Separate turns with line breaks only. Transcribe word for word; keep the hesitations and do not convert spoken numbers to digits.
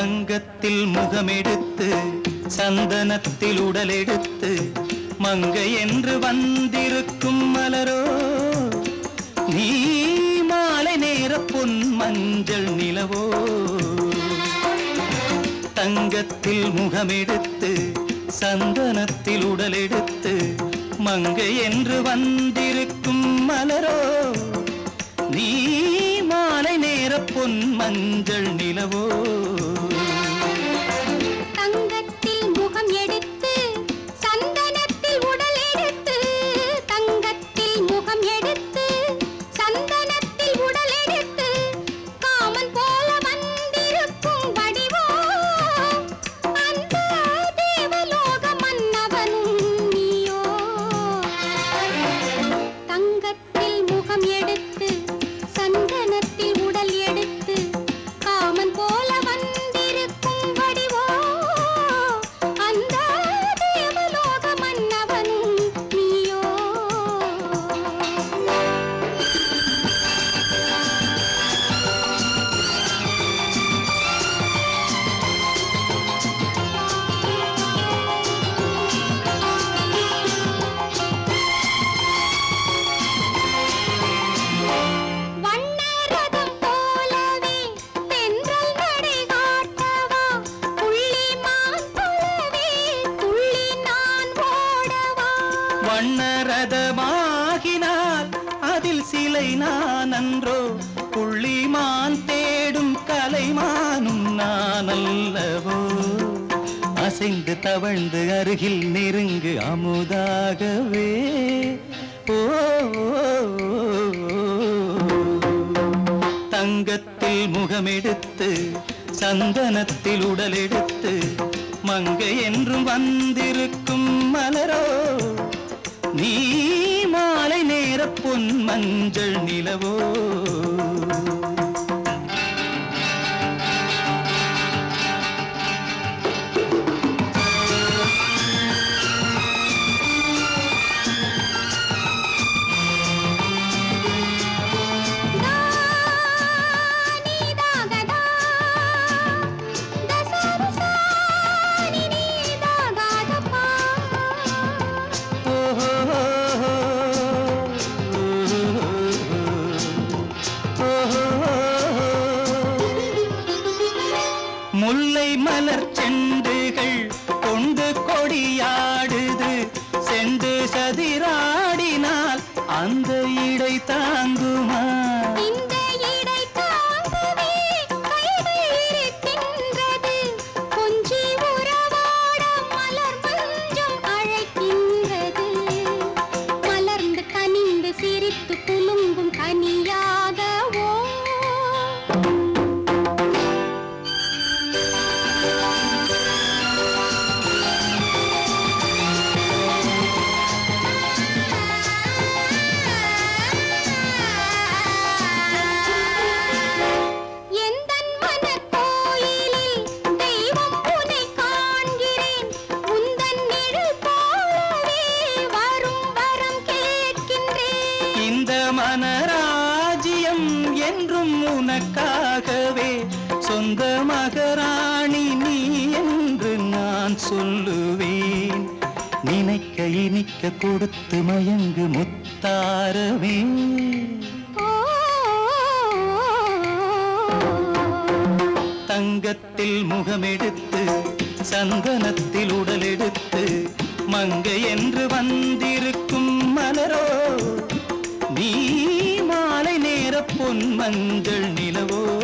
தங்கத்தில் முகமெடுத்து சந்தனத்தில் உடலெடுத்து மங்கை என்று வந்திருக்கும் மலரோ நீ மாலை நேர பொன் மஞ்சள் நிலவோ தங்கத்தில் முகமெடுத்து சந்தனத்தில் உடலெடுத்து மங்கை என்று வந்திருக்கும் மலரோ நீ மாலை நேர பொன் மஞ்சள் நிலவோ
தங்கத்தில் முகம் எடுத்து சந்தனத்தில் உடல் எடுத்து தங்கத்தில் முகம் எடுத்து சந்தனத்தில் உடல் எடுத்து காமன் போல வந்திருக்கும் வடிவோ அந்த தேவலோக மன்னவனும் நீயோ தங்கத்தில் முகம் எடுத்து சந்தனத்தில் உடல் எடுத்து காமன் போல வந்திருக்கும் வடிவோ அந்த தேவலோக மன்னவனும் நீயோ வண்ணரதம் போலவே தென்றல் நடை காட்டவா புள்ளிமான் போலவே துள்ளி நான் ஓடவா
வண்ணரதமாகினால் அதில் சிலை நான் அன்றோ புள்ளிமான் தேடும் கலைமானும் நான் அல்லவோ அசைந்து தவழ்ந்து அருகில் நெருங்கு அமுதாகவே ஓ தங்கத்தில் முகமெடுத்து சந்தனத்தில் உடலெடுத்து மங்கை என்றும் வந்திருக்கும் மலரோ நீ மாலை நேர பொன் மஞ்சள் நிலவோ முல்லை மலர் செண்டுகள் கொண்டு கொடியாடுது செண்டு சதிராடினால் அந்த இடை தாங்குமா
இந்த இடை தாங்கவே கைகள் இருக்கின்றது கொஞ்சி உறவாட மலர் மஞ்சம் அழைக்கின்றது மலர்ந்து கனிந்து சிரித்து குலுங்கும் கனியாகவோ எந்தன் மனக்கோயிலில் தெய்வம் உன்னை காண்கிறேன் உந்தன் நிழல் போலவே வரும் வரம் கேட்கின்றேன்
இந்த மனராஜ்யம் என்றும் உனக்காகவே சொந்த மகராணி நீ என்று நான் சொல்லுவேன் நினைக்க இனிக்க கொடுத்து மயங்கு முத்தாரவே தங்கத்தில் முகமெடுத்து சந்தனத்தில் உடலெடுத்து மங்கை என்று வந்திருக்கும் மலரோ நீ மாலை நேர பொன் மஞ்சள் நிலவோ